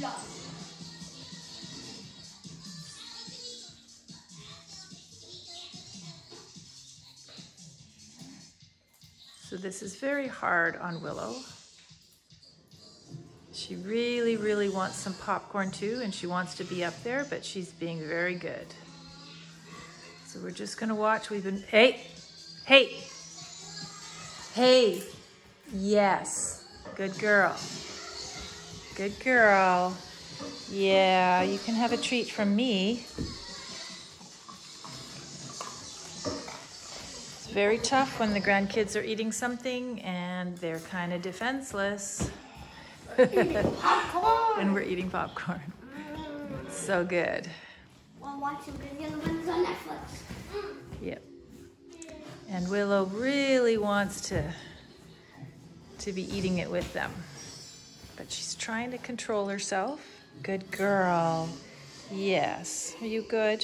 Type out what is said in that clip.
So this is very hard on Willow. She really, really wants some popcorn too, and she wants to be up there, but she's being very good. So we're just gonna watch. Hey, yes, good girl. Good girl. Yeah, you can have a treat from me. It's very tough when the grandkids are eating something and they're kind of defenseless. And we're eating popcorn. So good. While watching videos on Netflix. Yep. And Willow really wants to be eating it with them. But she's trying to control herself. Good girl. Yes. Are you good?